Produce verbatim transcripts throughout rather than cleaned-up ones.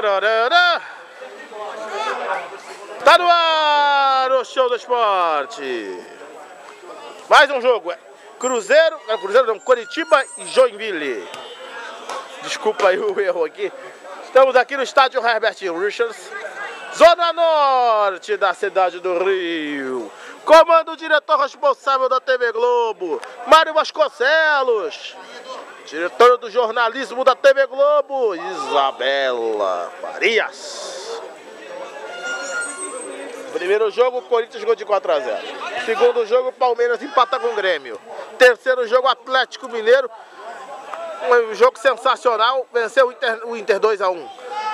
Orororó. Tá no ar o Show do Esporte. Mais um jogo. Cruzeiro, não, Cruzeiro não, Coritiba e Joinville. Desculpa aí o erro aqui. Estamos aqui no estádio Herbert Richards, zona norte da cidade do Rio. Comando o diretor responsável da T V Globo, Mário Vasconcelos. Diretora do jornalismo da T V Globo, Isabela Farias. Primeiro jogo, Corinthians gol de quatro a zero. Segundo jogo, Palmeiras empata com o Grêmio. Terceiro jogo, Atlético Mineiro. Um jogo sensacional, venceu o Inter, o Inter dois a um.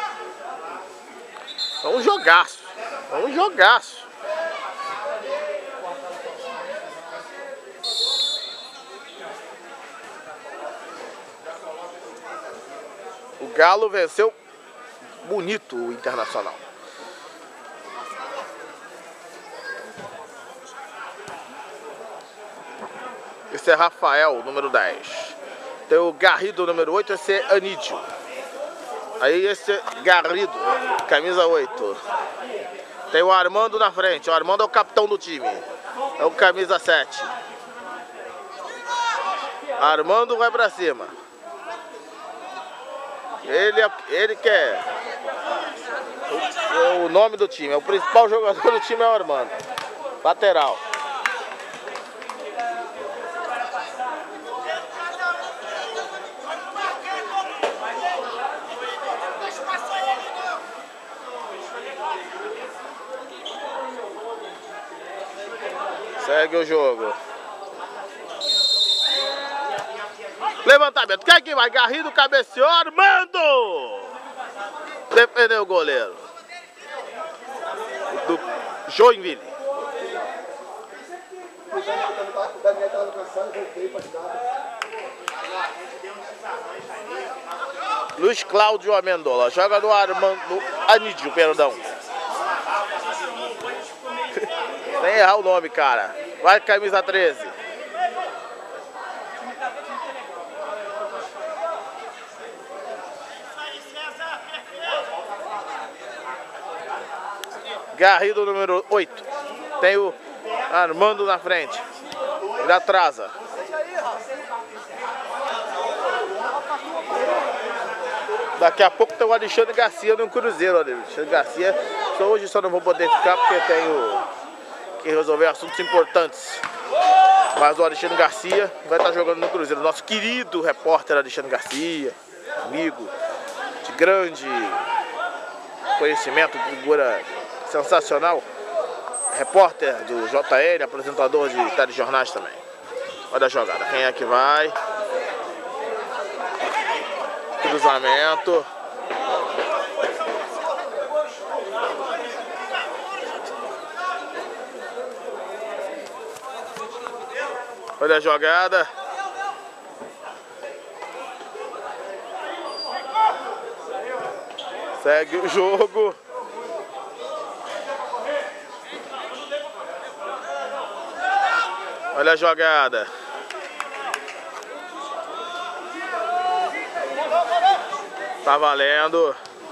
É um jogaço, é um jogaço. O Galo venceu bonito o Internacional. Esse é Rafael, número dez. Tem o Garrido, número oito, esse é Anídio. Aí esse é Garrido, camisa oito. Tem o Armando na frente, o Armando é o capitão do time. É o camisa sete. Armando vai pra cima. Ele, é, ele que é o, o nome do time, é o principal jogador do time é o Armando. Lateral. Segue o jogo. Levantamento. Quem é que vai? Garrido cabeceou. Armando! Defendeu o goleiro do Joinville. Luiz Cláudio Amendola. Joga no Armando. No Anídio, perdão. Sem errar o nome, cara. Vai, camisa treze. Garrido, número oito. Tem o Armando na frente. Ele atrasa. Daqui a pouco tem o Alexandre Garcia no Cruzeiro. Olha, Alexandre Garcia. Só hoje só não vou poder ficar porque tenho que resolver assuntos importantes. Mas o Alexandre Garcia vai estar jogando no Cruzeiro. Nosso querido repórter Alexandre Garcia, amigo de grande conhecimento, figura sensacional, repórter do J L, apresentador de telejornais também. Olha a jogada, quem é que vai? Cruzamento. Olha a jogada. Segue o jogo. Olha a jogada. Tá valendo.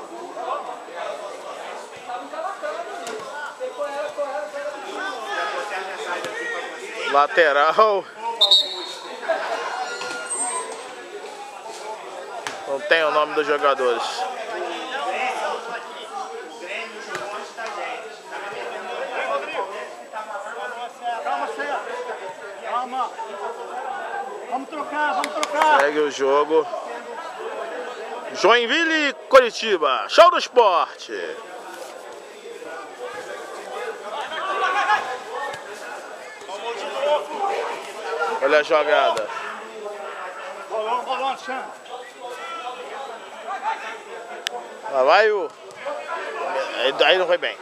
Lateral. Não tem o nome dos jogadores. Calma. Vamos trocar, vamos trocar. Segue o jogo. Joinville e Coritiba. Show do Esporte. Olha a jogada. Bolão, bolão, chama. Lá vai o... Aí não foi bem.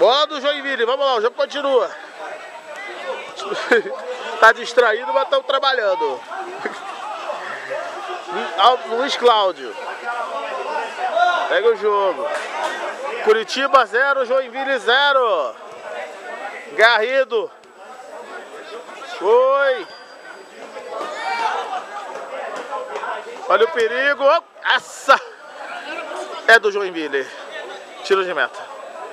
Bola do Joinville, vamos lá, o jogo continua. Tá distraído, mas estão trabalhando. Luiz Cláudio. Pega o jogo. Curitiba zero, Joinville zero. Garrido. Foi. Olha o perigo. Essa é do Joinville. Tiro de meta.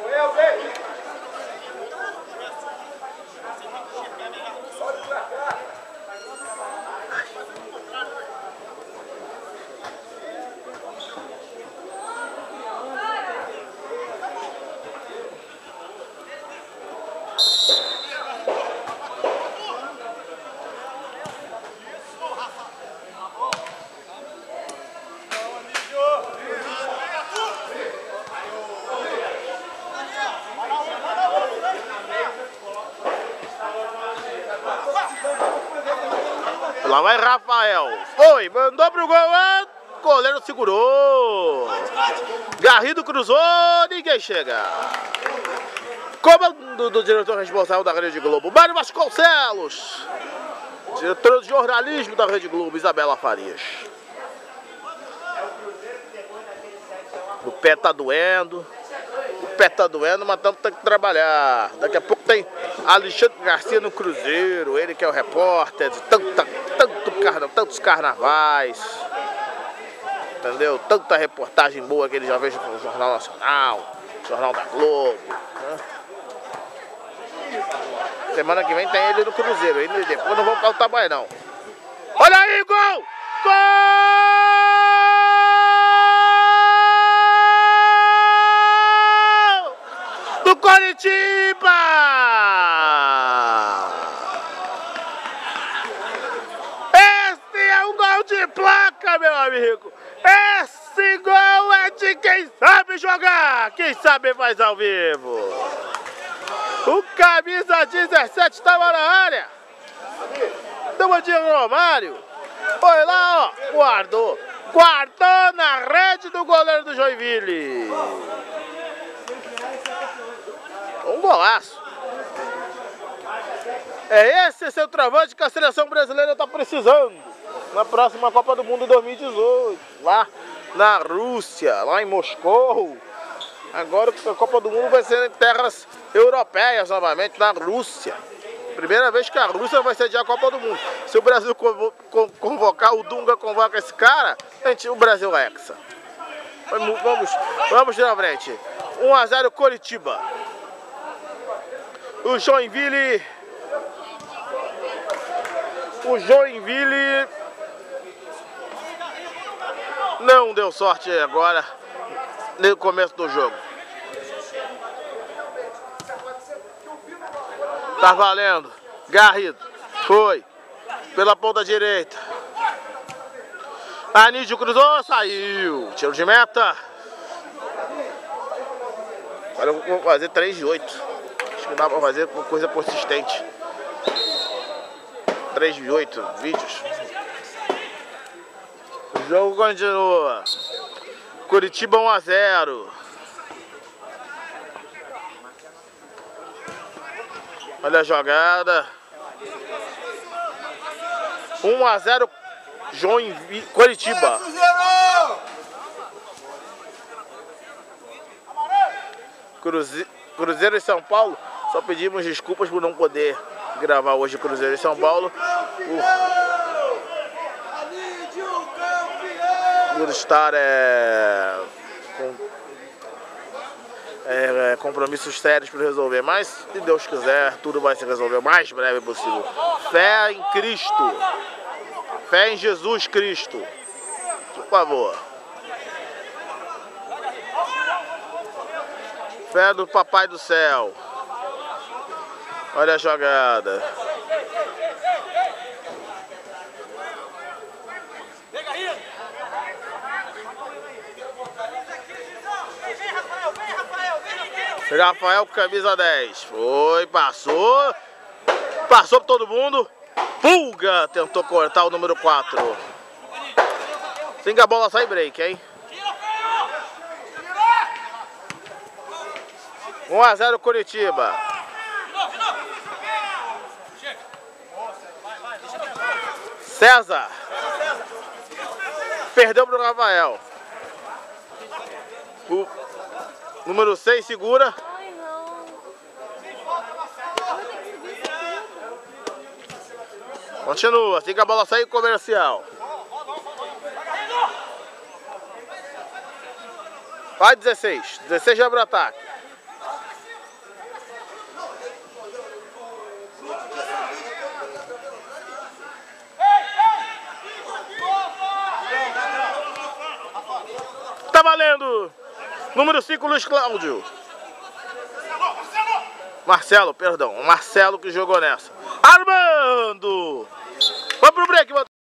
Lá vai Rafael. Foi, mandou pro gol. O goleiro segurou. Garrido cruzou, ninguém chega. Comando do diretor responsável da Rede Globo, Mário Vasconcelos. Diretora de jornalismo da Rede Globo, Isabela Farias. O pé tá doendo. O pé tá doendo, mas estamos tendo que trabalhar. Daqui a pouco tem Alexandre Garcia no Cruzeiro. Ele que é o repórter de tanta, tanto carna, tantos carnavais. Entendeu? Tanta reportagem boa que ele já vejo no Jornal Nacional, Jornal da Globo. Né? Semana que vem tem ele no Cruzeiro. Ele depois não vão para o Tabaé, não. Olha aí, gol! Gol! Do Coritiba! Esse é um gol de placa, meu amigo! Esse gol é de quem sabe jogar! Quem sabe faz ao vivo! O camisa dezessete estava na área! Tamo de Romário! Foi lá, ó! Guardou! Guardou na rede do goleiro do Joinville! Um golaço! É esse centroavante que a seleção brasileira está precisando na próxima Copa do Mundo dois mil e dezoito, lá na Rússia, lá em Moscou. Agora a Copa do Mundo vai ser em terras europeias novamente, na Rússia. Primeira vez que a Rússia vai sediar a Copa do Mundo. Se o Brasil convocar, o Dunga convoca esse cara, gente, o Brasil é hexa. Vamos, vamos, vamos na frente. um a zero Coritiba. O Joinville... O Joinville... não deu sorte agora no começo do jogo. Tá valendo. Garrido. Foi. Pela ponta direita. Anísio cruzou, saiu. Tiro de meta. Agora eu vou fazer três de oito. Acho que dá pra fazer uma coisa consistente. três de oito vídeos. O jogo continua. Curitiba um a zero. Olha a jogada. um a zero Joinville, Curitiba. Cruze... Cruzeiro e São Paulo. Só pedimos desculpas por não poder gravar hoje Cruzeiro e São Paulo. Por, por estar é... com é, compromissos sérios para resolver. Mas, se Deus quiser, tudo vai se resolver o mais breve possível. Fé em Cristo. Fé em Jesus Cristo. Por favor. Fé do Papai do Céu. Olha a jogada. Rafael, camisa dez. Foi, passou. Passou por todo mundo. Pulga tentou cortar o número quatro. Sem que a bola sai break, hein? um a zero Coritiba. César. Perdeu pro Rafael. O número seis segura. Ai, não. Continua, assim que a bola sair comercial. Vai dezesseis. dezesseis já abre o ataque. Tá valendo! Número cinco, Luiz Cláudio. Marcelo, perdão. O Marcelo que jogou nessa. Armando! Vamos pro break,